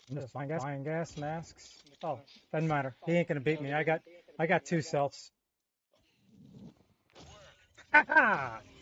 I'm just buying gas masks. Oh, doesn't matter. He ain't gonna beat me. I got two selves. Ha ha!